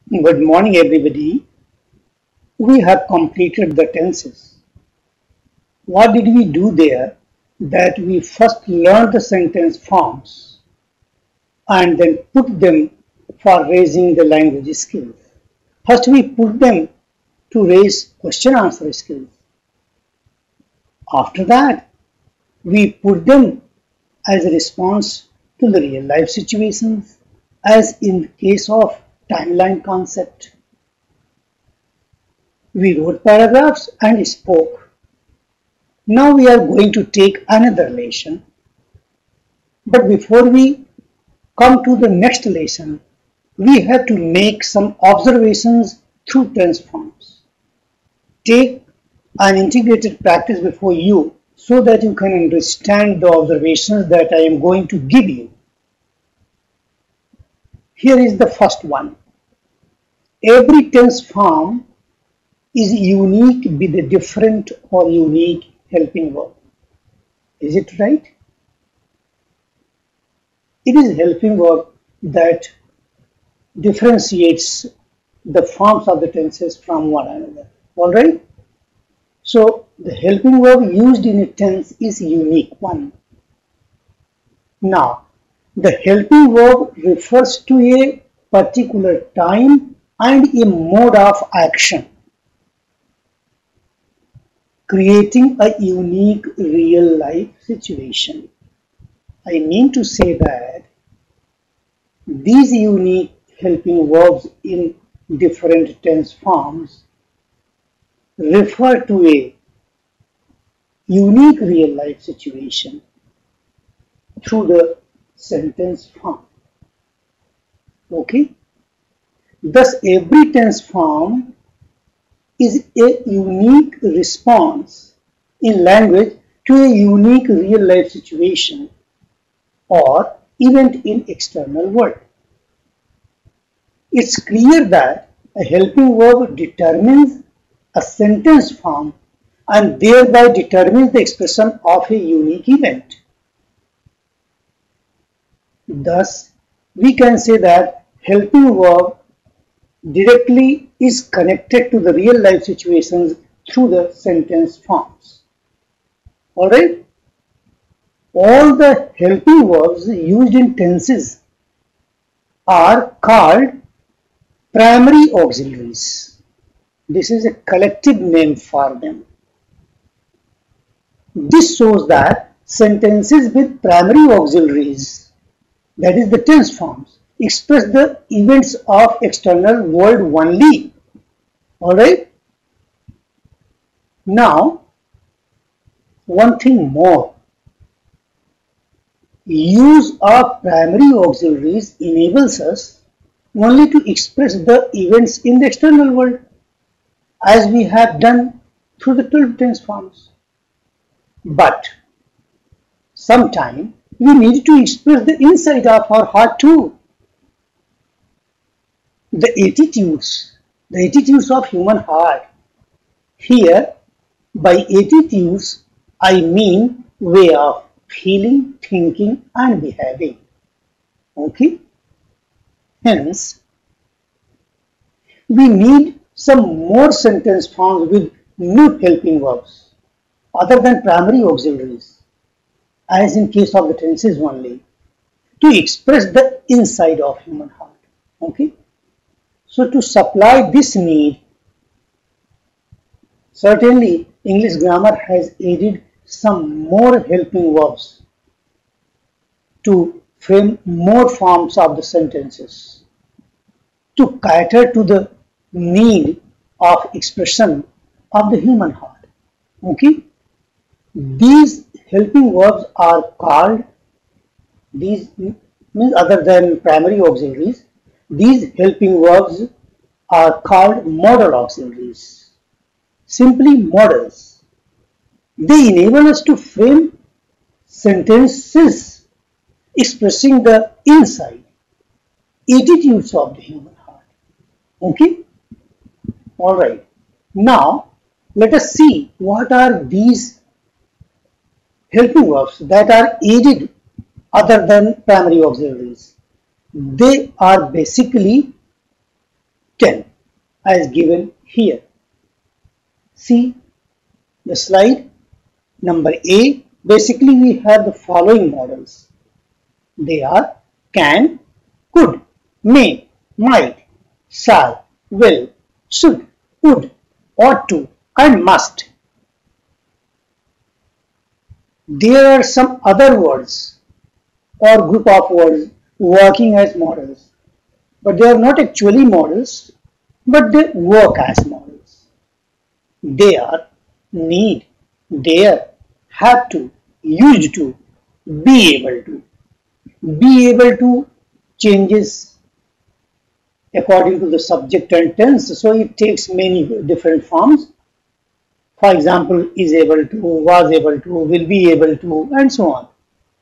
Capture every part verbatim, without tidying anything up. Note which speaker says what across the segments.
Speaker 1: Good morning, everybody. We have completed the tenses. What did we do there? That we first learned the sentence forms and then put them for raising the language skills. First, we put them to raise question answer skills. After that, we put them as a response to the real life situations, as in the case of timeline concept. We wrote paragraphs and spoke. Now we are going to take another lesson. But before we come to the next lesson, we have to make some observations through tense forms. Take an integrated practice before you so that you can understand the observations that I am going to give you. Here is the first one. Every tense form is unique with a different or unique helping verb. Is it right? It is helping verb that differentiates the forms of the tenses from one another. Alright? So the helping verb used in a tense is unique one. Now, the helping verb refers to a particular time and a mode of action, creating a unique real life situation. I mean to say that these unique helping verbs in different tense forms refer to a unique real life situation through the sentence form. Okay? Thus, every tense form is a unique response in language to a unique real life situation or event in external world. It's clear that a helping verb determines a sentence form and thereby determines the expression of a unique event. Thus, we can say that helping verb directly is connected to the real life situations through the sentence forms. Alright? All the helping verbs used in tenses are called primary auxiliaries. This is a collective name for them. This shows that sentences with primary auxiliaries, that is the tense forms, express the events of external world only. Alright? Now, one thing more. Use of primary auxiliaries enables us only to express the events in the external world, as we have done through the twelve tense forms. But sometimes we need to express the inside of our heart too. The attitudes, the attitudes of human heart. Here, by attitudes, I mean way of feeling, thinking and behaving. Okay? Hence, we need some more sentence forms with new helping verbs other than primary auxiliaries, as in case of the tenses only, to express the inside of human heart. Okay? So to supply this need, certainly English grammar has added some more helping verbs to frame more forms of the sentences to cater to the need of expression of the human heart. Okay? These helping verbs are called, these means other than primary auxiliaries, these helping verbs are called modal auxiliaries, simply modals. They enable us to frame sentences expressing the inside attitudes of the human heart. Okay? Alright. Now, let us see what are these helping verbs that are added other than primary auxiliaries. They are basically ten as given here. See the slide. Number A, basically we have the following models. They are can, could, may, might, shall, will, should, would, ought to, and must. There are some other words or group of words working as models, but they are not actually models, but they work as models. They are need, dare, have to, used to, be able to. Be able to changes according to the subject and tense, so it takes many different forms. For example, is able to, was able to, will be able to, and so on.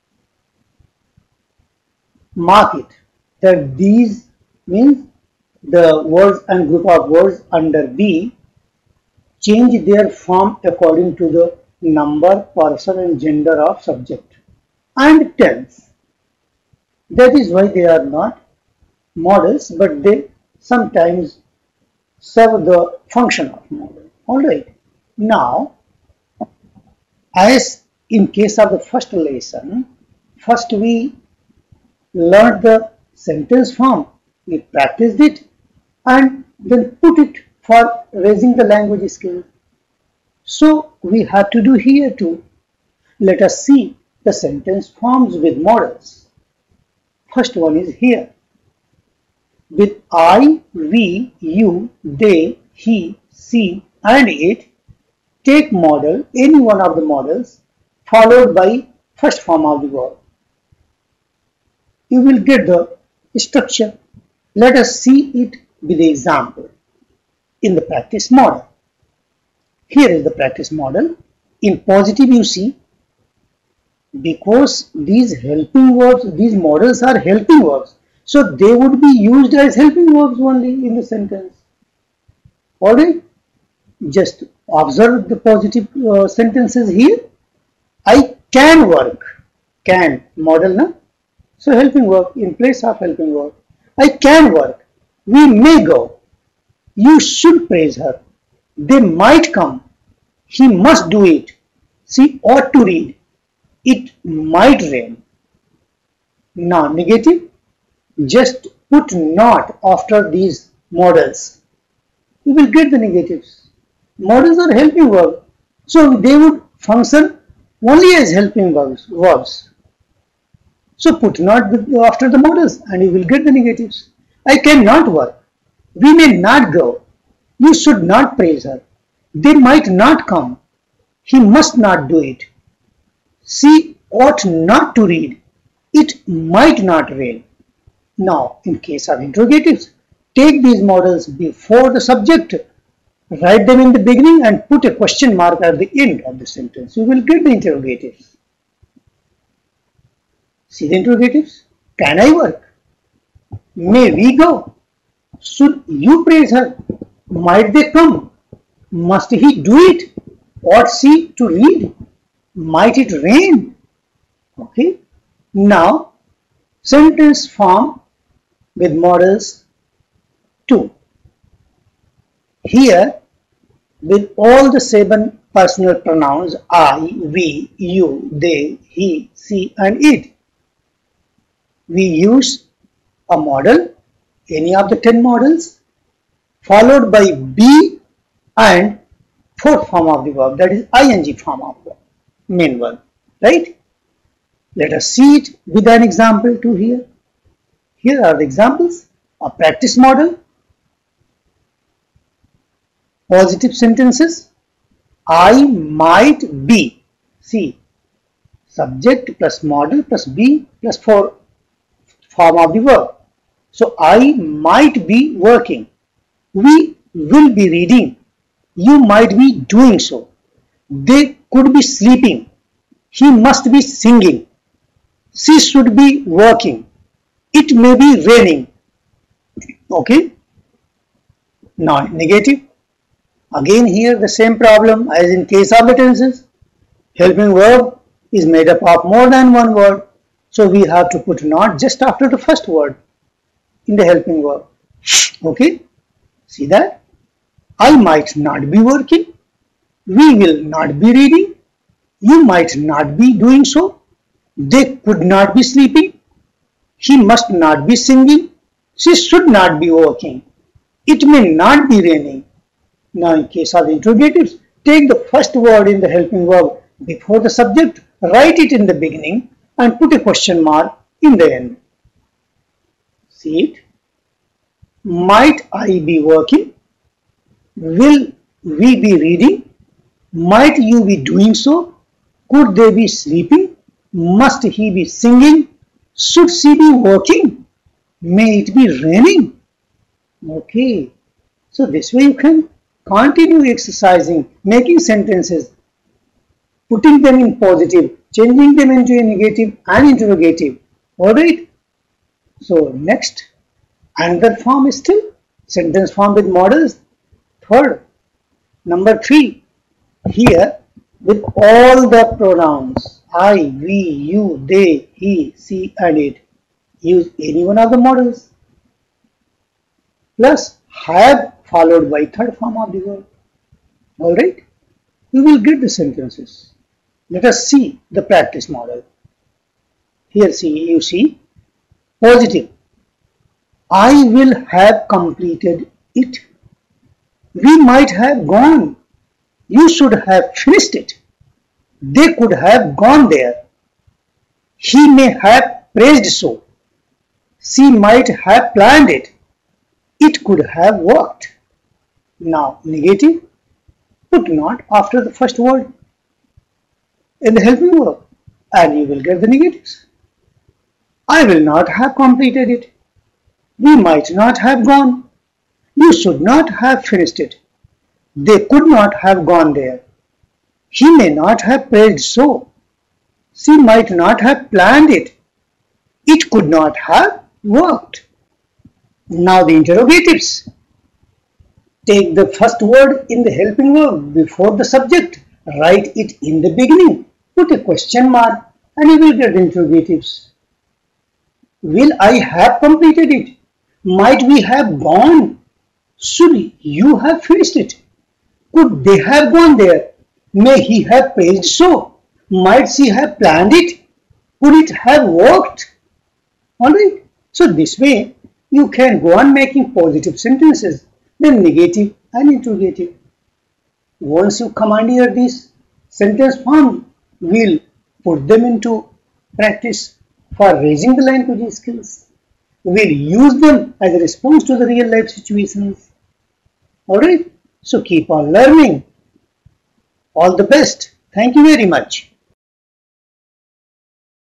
Speaker 1: Mark it that these means the words and group of words under B change their form according to the number, person and gender of subject and tense. That is why they are not models, but they sometimes serve the function of model. Alright. Now, as in case of the first lesson, first we learned the sentence form, we practiced it and then put it for raising the language skill. So we have to do here too. Let us see the sentence forms with models. First one is here. With I, we, you, they, he, she and it, take model any one of the models followed by first form of the verb. You will get the structure. Let us see it with the example in the practice model. Here is the practice model. In positive you see, because these helping verbs, these models are helping verbs, so they would be used as helping verbs only in the sentence. Alright, just observe the positive uh, sentences here. I can work, can model na, so helping verb in place of helping verb. I can work, we may go, you should praise her, they might come, he must do it, she ought to read, it might rain. Now negative, just put not after these models. You will get the negatives. Models are helping verbs, so they would function only as helping verbs. verbs. So put not after the models and you will get the negatives. I cannot work. We may not go. You should not praise her. They might not come. He must not do it. She ought not to read. It might not rain. Now, in case of interrogatives, take these models before the subject, write them in the beginning and put a question mark at the end of the sentence. You will get the interrogatives. See the interrogatives? Can I work? May we go? Should you praise her? Might they come? Must he do it? Ought she to read? Might it rain? Okay. Now, sentence form with models two. Here, with all the seven personal pronouns I, we, you, they, he, she and it, we use a model, any of the ten models, followed by be and fourth form of the verb, that is ing form of the main verb, right? Let us see it with an example too here. Here are the examples. A practice model, positive sentences, I might be, see, subject plus model plus be plus four form of the verb. So I might be working, we will be reading, you might be doing so, they could be sleeping, he must be singing, she should be working, it may be raining. Okay. Now negative. Again here the same problem as in case of the tenses. Helping verb is made up of more than one word. So we have to put not just after the first word in the helping verb. Okay. See that? I might not be working. We will not be reading. You might not be doing so. They could not be sleeping. He must not be singing. She should not be working. It may not be raining. Now in case of interrogatives, take the first word in the helping verb before the subject, write it in the beginning and put a question mark in the end. See it? Might I be working? Will we be reading? Might you be doing so? Could they be sleeping? Must he be singing? Should she be working? May it be raining? Okay, so this way you can continue exercising, making sentences, putting them in positive, changing them into a negative and interrogative. Alright? So next, another form is still sentence form with models. Third, number three, here with all the pronouns I, we, you, they, he, she and it. Use any one of the models. Plus have followed by third form of the verb. Alright, we will get the sentences. Let us see the practice model. Here see, you see, positive. I will have completed it. We might have gone. You should have finished it. They could have gone there. He may have praised so. She might have planned it. It could have worked. Now, negative, put not after the first word in the helping verb and you will get the negatives. I will not have completed it. We might not have gone. You should not have finished it. They could not have gone there. He may not have praised so. She might not have planned it. It could not have worked. Now the interrogatives. Take the first word in the helping verb before the subject. Write it in the beginning. Put a question mark and you will get the interrogatives. Will I have completed it? Might we have gone? Should you have finished it? Could they have gone there? May he have praised so? Might she have planned it? Could it have worked? Alright, so this way you can go on making positive sentences, then negative and interrogative. Once you commandeer these sentence forms, we'll put them into practice for raising the language skills. We'll use them as a response to the real life situations. Alright, so keep on learning. All the best. Thank you very much.